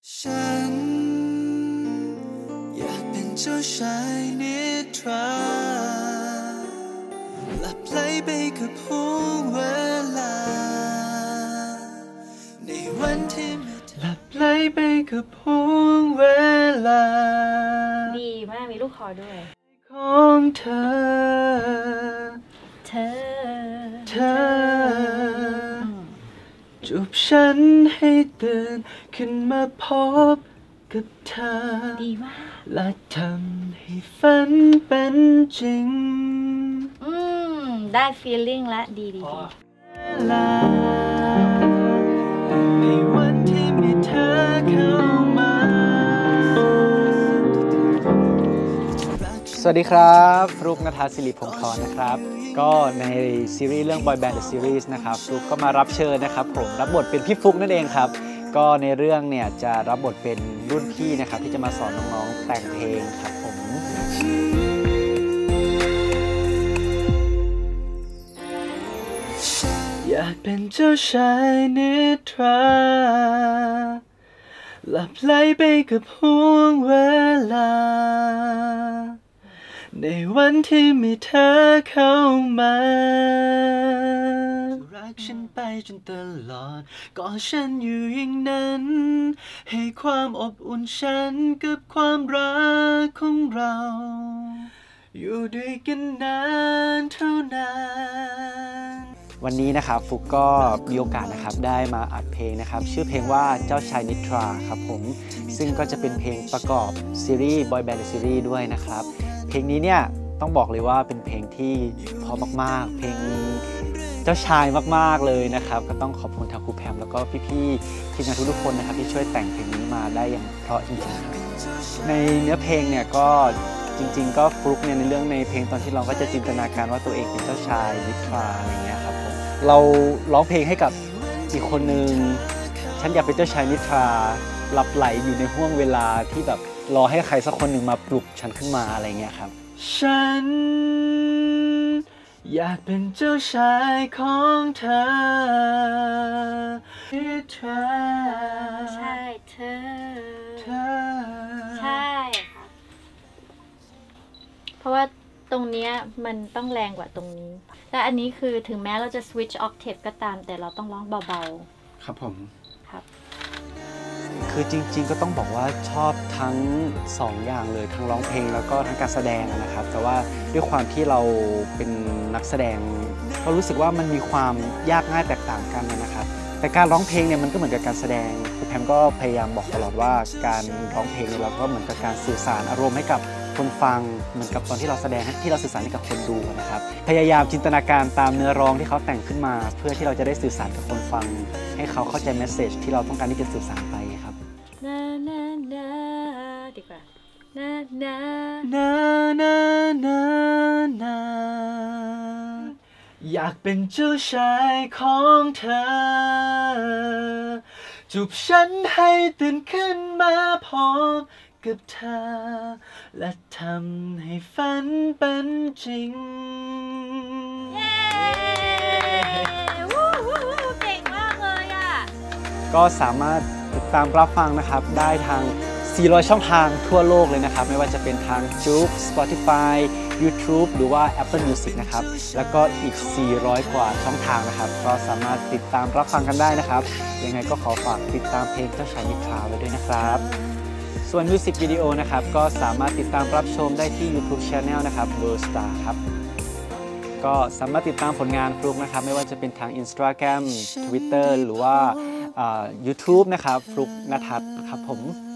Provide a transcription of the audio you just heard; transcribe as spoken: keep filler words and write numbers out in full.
ฉันอยากเป็นเจ้าชายนิทราหลับไหลไปกับห่วงเวลาในวันที่ไม่หลับไหลไปกับห่วงเวลาดีมากมีลูกคอด้วยของเธอเธอเธอจูบฉันให้ตื่นขึ้นมาพบกับเธอดีมากและทำให้ฝันเป็นจริงอืมได้ feeling และดีดีในวันที่มีเธอเข้ามาสวัสดีครับฟลุ๊กณฑาศิริพงศ์ธรนะครับก็ในซีรีส์เรื่อง Boy Band The Series นะครับฟลุ๊กก็มารับเชิญนะครับผมรับบทเป็นพี่ฟลุ๊กนั่นเองครับก็ในเรื่องเนี่ยจะรับบทเป็นรุ่นพี่นะครับที่จะมาสอนน้องๆแต่งเพลงครับผมอยากเป็นเจ้าชายนิทราหลับไหลไปกับห่วงเวลาในวันที่มีเธอเข้ามารักฉันไปจนตลอดกอดฉันอยู่อย่างนั้นให้ความอบอุ่นฉันกับความรักของเราอยู่ด้วยกันนานเท่านานวันนี้นะครับฟุกก็มีโอกาสนะครับได้มาอัดเพลงนะครับชื่อเพลงว่าเจ้าชายนิทราครับผมซึ่งก็จะเป็นเพลงประกอบซีรีส์ Boy Band The Series ด้วยนะครับเพลงนี้เนี่ยต้องบอกเลยว่าเป็นเพลงที่เพราะมากๆเพลงเจ้าชายมากๆเลยนะครับก็ต้องขอบคุณทางครูแพมแล้วก็พี่ๆทีมงานทุกๆคนนะครับที่ช่วยแต่งเพลงนี้มาได้อย่างเพราะจริงๆครับในเนื้อเพลงเนี่ยก็จริงๆก็ฟลุ๊กเนี่ยในเรื่องในเพลงตอนที่เราก็จะจินตนาการว่าตัวเองเป็นเจ้าชายนิทราอะไรเงี้ยครับผมเราร้องเพลงให้กับอีกคนนึงฉันอยากเป็นเจ้าชายนิทราหลับไหลอยู่ในห่วงเวลาที่แบบรอให้ใครสักคนหนึ่งมาปลุกฉันขึ้นมาอะไรเงี้ยครับฉันอยากเป็นเจ้าชายของเธอนิทราใช่เธอเธอใช่ค่ะเพราะว่าตรงนี้มันต้องแรงกว่าตรงนี้แต่อันนี้คือถึงแม้เราจะ switch octave ก็ตามแต่เราต้องร้องเบาๆครับผมครับคือจริงๆก็ต้องบอกว่าชอบทั้งสองอย่างเลยทั้งร้องเพลงแล้วก็ทั้งการแสดงนะครับแต่ว่าด้วยความที่เราเป็นนักแสดงก็รู้สึกว่ามันมีความยากง่ายแตกต่างกันนะครับแต่การร้องเพลงเนี่ยมันก็เหมือนกับการแสดงคุณแพมก็พยายามบอกตลอดว่าการร้องเพลงเราก็เหมือนกับการสื่อสารอารมณ์ให้กับคนฟังเหมือนกับตอนที่เราแสดงที่เราสื่อสารให้กับคนดูนะครับพยายามจินตนาการตามเนื้อร้องที่เขาแต่งขึ้นมาเพื่อที่เราจะได้สื่อสารกับคนฟังให้เขาเข้าใจเมสเสจที่เราต้องการที่จะสื่อสารไปครับนานานาดีกว่านานานานานานาอยากเป็นเจ้าชายของเธอจูบฉันให้ตื่นขึ้นมาพบกับเธอและทำให้ฝันเป็นจริงเย้วู้วู้เก่งมากเลยอ่ะก็สามารถติดตามรับฟังนะครับได้ทางสี่ร้อยช่องทางทั่วโลกเลยนะครับไม่ว่าจะเป็นทาง YouTube Spotify YouTube หรือว่า Apple Music นะครับแล้วก็อีกสี่ร้อยกว่าช่องทางนะครับก็สามารถติดตามรับฟังกันได้นะครับยังไงก็ขอฝากติดตามเพลงเจ้าชายนิทราไว้ด้วยนะครับส่วนมิวสิกวิดีโอนะครับก็สามารถติดตามรับชมได้ที่ YouTube Channel นะครับ World Star ครับก็สามารถติดตามผลงานฟลุ๊กนะครับไม่ว่าจะเป็นทาง Instagram Twitter หรือว่า YouTube นะครับฟลุ๊กณทัศน์ครับผม